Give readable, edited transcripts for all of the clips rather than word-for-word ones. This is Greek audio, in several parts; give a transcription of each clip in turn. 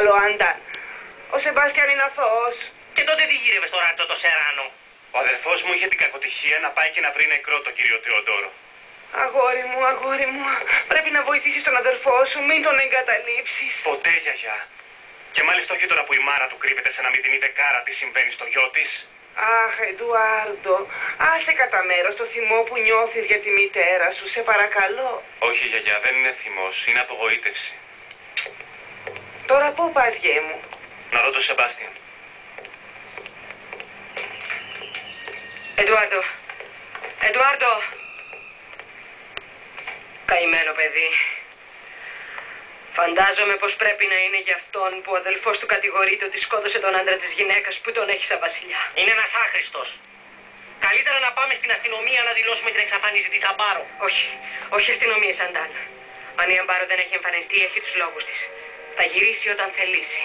Άνταν. Ο Σεμπάστιαν είναι αθώος. Και τότε τι γύρευε στο ράτσο το Σεράνο? Ο αδερφός μου είχε την κακοτυχία να πάει και να βρει νεκρό τον κύριο Θεοδόρο. Αγόρι μου, πρέπει να βοηθήσεις τον αδερφό σου, μην τον εγκαταλείψεις. Ποτέ, γιαγιά. Και μάλιστα όχι τώρα που η μάνα του κρύβεται σε ένα μηδενή δεκάρα τι συμβαίνει στο γιο της. Αχ, Εντουάρντο, άσε κατά μέρος το θυμό που νιώθεις για τη μητέρα σου, σε παρακαλώ. Όχι, γιαγιά, δεν είναι θυμός, είναι απογοήτευση. Τώρα πού πας, γέ μου? Να δω τον Σεμπάστιαν. Εντουάρντο! Καημένο παιδί. Φαντάζομαι πως πρέπει να είναι για αυτόν που ο αδελφός του κατηγορείται ότι σκότωσε τον άντρα της γυναίκας που τον έχει σαν βασιλιά. Είναι ένας άχρηστος. Καλύτερα να πάμε στην αστυνομία να δηλώσουμε την εξαφάνιση της Αμπάρο. Όχι αστυνομίες, Αντάν. Αν η Αμπάρο δεν έχει εμφανιστεί, έχει τους λόγους της. Θα γυρίσει όταν θελήσει.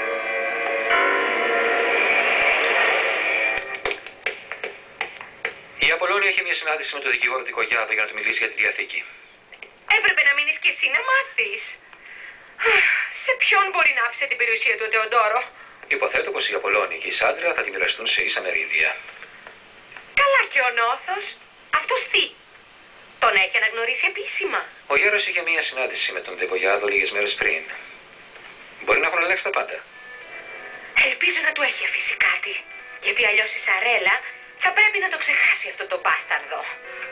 Η Απολώνη έχει μια συνάντηση με τον δικηγόρο Δικογιάδο για να του μιλήσει για τη Διαθήκη. Έπρεπε να μείνεις κι εσύ να μάθεις. Σε ποιον μπορεί να άφησε την περιουσία του ο Θεοδόρο? Υποθέτω πως η Απολώνη και η Σάντρα θα τη μοιραστούν σε ίσα μερίδια. Καλά, και ο Νόθος. Αυτός τι? Τον έχει αναγνωρίσει επίσημα? Ο γέρος είχε μια συνάντηση με τον Δικογιάδο λίγες μέρες πριν. Μπορεί να έχουν αλλάξει τα πάντα. Ελπίζω να του έχει αφήσει κάτι. Γιατί αλλιώς η Σαρέλα θα πρέπει να το ξεχάσει αυτό το μπάσταρδο.